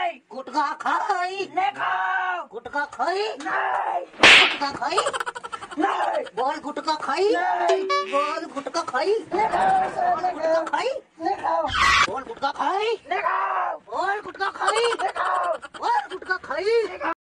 नहीं। गुटखा खाई नहीं खाओ। गुटखा खाई नहीं। गुटखा खाई नहीं। बोल गुटखा खाई नहीं। बोल गुटखा खाई नहीं खाओ। बोल गुटखा खाई नहीं खाओ। बोल गुटखा खाई नहीं खाओ। बोल गुटखा खाई नहीं खाओ। बोल गुटखा खाई।